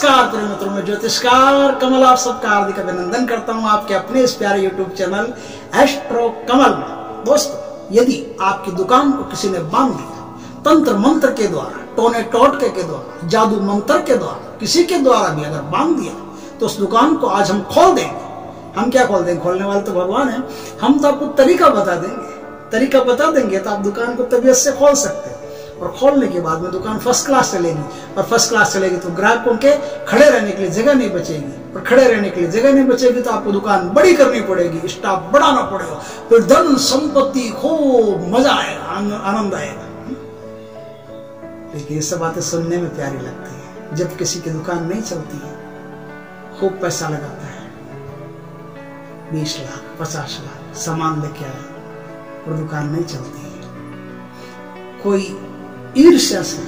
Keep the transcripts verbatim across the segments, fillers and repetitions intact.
नमस्कार प्रिय मित्रों, में ज्योतिषकार कमल आप सबका हार्दिक अभिनंदन करता हूं आपके अपने इस प्यारे यूट्यूब चैनल एस्ट्रो कमल में। दोस्तों, यदि आपकी दुकान को किसी ने बांध दिया तंत्र मंत्र के द्वारा, टोने टोटके के द्वारा, जादू मंत्र के द्वारा, किसी के द्वारा भी अगर बांध दिया तो उस दुकान को आज हम खोल देंगे। हम क्या खोल देंगे? खोलने वाले तो भगवान है। हम तो आपको तरीका बता देंगे, तरीका बता देंगे तो आप दुकान को तबीयत से खोल सकते हैं। और खोलने के बाद में दुकान फर्स्ट क्लास चलेगी, और फर्स्ट क्लास चलेगी तो ग्राहकों के खड़े रहने के लिए जगह नहीं बचेगी, और खड़े रहने के लिए जगह नहीं बचेगी तो आपको दुकान बड़ी करनी पड़ेगी, स्टाफ बढ़ाना पड़ेगा, फिर धन संपत्ति खूब मजा आएगा, आनंद आएगा। लेकिन ये सब बातें सुनने में प्यारी लगती है। जब किसी की दुकान नहीं चलती है, खूब पैसा लगाता है, बीस लाख पचास लाख सामान लेके आए और दुकान नहीं चलती है, कोई ईर्ष्या से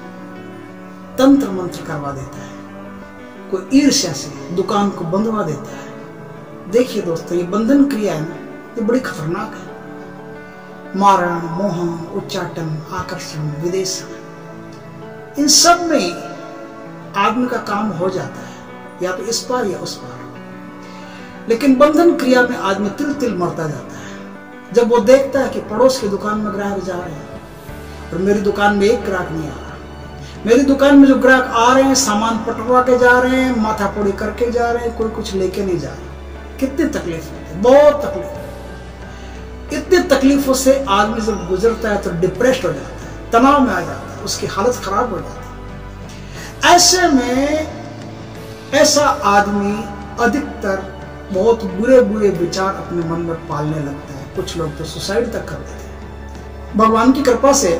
तंत्र मंत्र करवा देता है, कोई ईर्ष्या से दुकान को बंधवा देता है। देखिए दोस्तों, ये बंधन क्रिया है ना, ये बड़ी खतरनाक है। मारण, मोहन, उच्चाटन, आकर्षण, विदेशन, इन सब में आदमी का काम हो जाता है, या तो इस पार या उस पार। लेकिन बंधन क्रिया में आदमी तिल तिल मरता जाता है जब वो देखता है कि पड़ोस की दुकान में ग्राहक जा रहे हैं और मेरी दुकान में एक ग्राहक नहीं आ रहा। मेरी दुकान में जो ग्राहक आ रहे हैं, सामान पटवा के जा रहे हैं, माथापोड़ी करके जा रहे हैं, कोई कुछ लेके नहीं जा रहा। कितनी तकलीफ होती है, बहुत तकलीफ। इतनी तकलीफों से आदमी जब गुजरता है तो डिप्रेस्ड हो जाता है, तनाव में आ जाता है, उसकी हालत खराब हो जाती है। ऐसे में ऐसा आदमी अधिकतर बहुत बुरे बुरे विचार अपने मन में पालने लगता है। कुछ लोग तो सुसाइड तक कर देते हैं। भगवान की कृपा से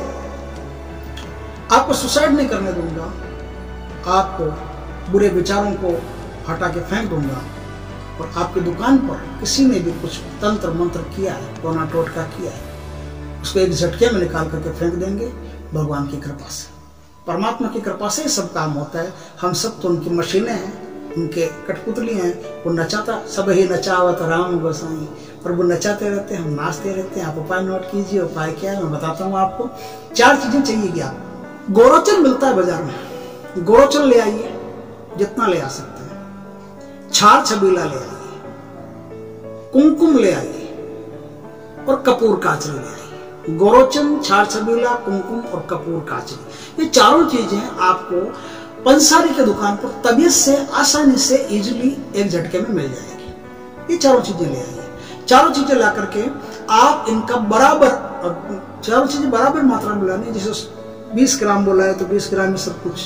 आपको सुसाइड नहीं करने दूंगा, आपको बुरे विचारों को हटा के फेंक दूंगा, और आपकी दुकान पर किसी ने भी कुछ तंत्र मंत्र किया है, टोना टोटका किया है, उसको एक झटके में निकाल करके फेंक देंगे। भगवान की कृपा से, परमात्मा की कृपा से सब काम होता है। हम सब तो उनकी मशीनें हैं, उनके कठपुतली हैं। वो नचाता सब ही नचावत राम गोसाई, पर वो नचाते रहते हैं, हम नाचते रहते हैं। आप उपाय नोट कीजिए। उपाय क्या है मैं बताता हूँ आपको। चार चीजें चाहिए आपको। गोरोचन मिलता है बाजार में, गोरोचन ले आइए, जितना ले आ सकते हैं। छार छबीला ले आइए, कुमकुम ले आइए, और कपूर काचरी ले आइए। गोरोचन, छार छबीला, कुमकुम और कपूर काचरी, ये चारों चीजें आपको पंसारी के दुकान पर तबीयत से आसानी से इजीली एक झटके में मिल जाएगी। ये चारों चीजें ले आइए। चारों चीजें ला करके आप इनका बराबर, चारों चीजें बराबर मात्रा में लानी। जैसे बीस ग्राम बोला है तो बीस ग्राम में सब कुछ,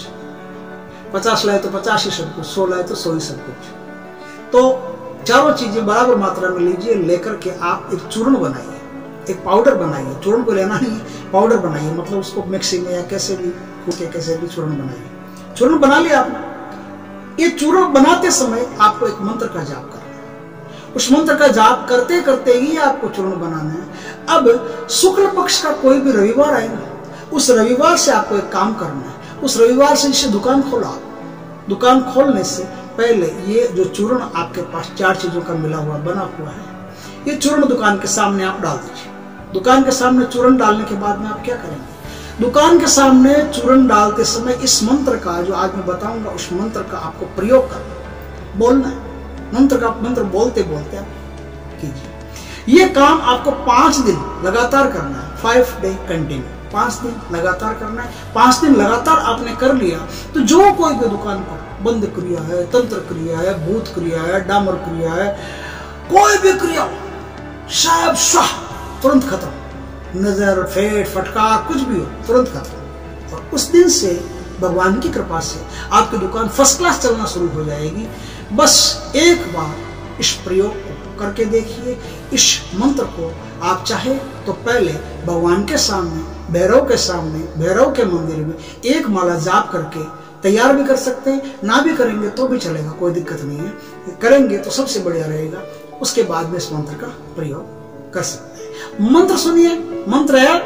पचास लाए तो पचास ही सब कुछ, सौ लाए तो सौ ही सब कुछ। तो चारों चीजें बराबर मात्रा में लीजिए। लेकर के आप एक चूर्ण बनाइए, एक पाउडर बनाइए। चूर्ण को लेना नहीं, पाउडर बनाइए, मतलब उसको मिक्सी में या कैसे भी कूटे कैसे भी चूर्ण बनाइए। चूर्ण बना लिया आपने। ये चूर्ण बनाते समय आपको एक मंत्र का जाप करना है। उस मंत्र का जाप करते करते ही आपको चूर्ण बनाना है। अब शुक्ल पक्ष का कोई भी रविवार आए ना, उस रविवार से आपको एक काम करना है। उस रविवार से इसे दुकान खोला। दुकान खोलने से पहले ये जो चूर्ण आपके पास चार चीजों का मिला हुआ बना हुआ है, ये चूर्ण दुकान के सामने आप डाल दीजिए। दुकान के सामने चूर्ण डालने के बाद में आप क्या करेंगे? दुकान के सामने चूर्ण डालते समय इस मंत्र का, जो आज मैं बताऊंगा, उस मंत्र का आपको प्रयोग करना, बोलना है। मंत्र का मंत्र बोलते बोलते आप कीजिए। ये काम आपको पांच दिन लगातार करना है। फाइव डे कंटिन्यू, पांच दिन लगातार करना है। पांच दिन लगातार आपने कर लिया तो जो कोई भी दुकान पर बंद क्रिया है, तंत्र क्रिया है, भूत क्रिया है, डामर क्रिया है, कोई भी क्रिया शायद शाह तुरंत खत्म। नजर, फेट, फटकार कुछ भी हो, तुरंत खत्म। और उस दिन से भगवान की कृपा से आपकी दुकान फर्स्ट क्लास चलना शुरू हो जाएगी। बस एक बार इस प्रयोग को करके देखिए। इस मंत्र को आप चाहे तो पहले भगवान के सामने, भैरव के सामने, भैरव के मंदिर में एक माला जाप करके तैयार भी कर सकते हैं। ना भी करेंगे तो भी चलेगा, कोई दिक्कत नहीं है। करेंगे तो सबसे बढ़िया रहेगा। उसके बाद में इस मंत्र का प्रयोग कर सकते हैं। मंत्र सुनिए। मंत्र है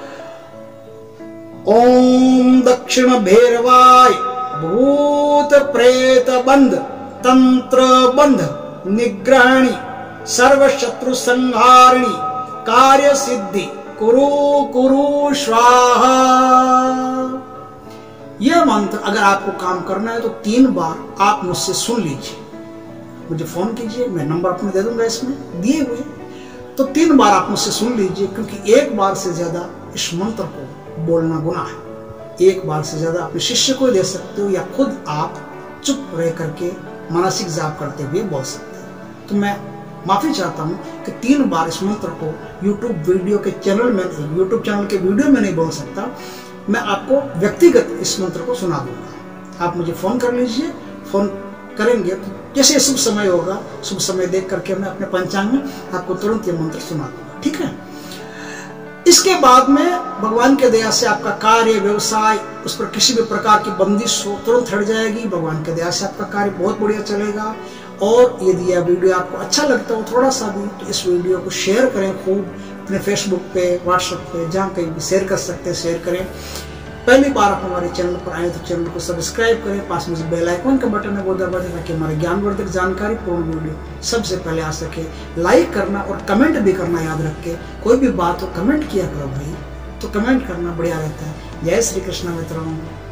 ओम दक्षिण भैरवाय भूत प्रेत बंध तंत्र बंध निग्रहणी सर्व शत्रु संहारिणी कार्य सिद्धि कुरु कुरु स्वाहा। यह मंत्र अगर आपको काम करना है तो तीन बार आप मुझसे सुन लीजिए, मुझे फोन कीजिए, मैं नंबर अपने दे दूंगा इसमें दिए हुए, तो तीन बार आप मुझसे सुन लीजिए, क्योंकि एक बार से ज्यादा इस मंत्र को बोलना गुनाह है। एक बार से ज्यादा अपने शिष्य को दे सकते हो या खुद आप चुप रह करके मानसिक जाप करते हुए बोल सकते हैं। तो मैं माफी चाहता हूं कि तीन बार इस मंत्र को यूट्यूब वीडियो के चैनल में यूट्यूब चैनल के वीडियो में नहीं बोल सकता, मैं आपको व्यक्तिगत इस मंत्र को सुना दूंगा। आप मुझे फोन कर लीजिए, फोन करेंगे तो जैसे शुभ समय होगा, शुभ समय देख करके मैं अपने पंचांग में आपको तुरंत ये मंत्र सुना दूंगा, ठीक है। इसके बाद में भगवान के दया से आपका कार्य व्यवसाय उस पर किसी भी प्रकार की बंदिश हो तुरंत हट जाएगी। भगवान के दया से आपका कार्य बहुत बढ़िया चलेगा। और यदि यह वीडियो आपको अच्छा लगता हो थोड़ा सा भी, तो इस वीडियो को शेयर करें खूब, अपने फेसबुक पे, व्हाट्सएप पे, जहाँ कहीं भी शेयर कर सकते हैं शेयर करें। पहली बार आप हमारे चैनल पर आए तो चैनल को सब्सक्राइब करें, पास में जो बेल आइकन का बटन है वो दबा दें ताकि हमारे ज्ञानवर्धक जानकारी पूर्ण वीडियो सबसे पहले आ सके। लाइक करना और कमेंट भी करना याद रख के, कोई भी बात हो कमेंट किया करो भाई, तो कमेंट करना बढ़िया रहता है। जय श्री कृष्ण मित्रों।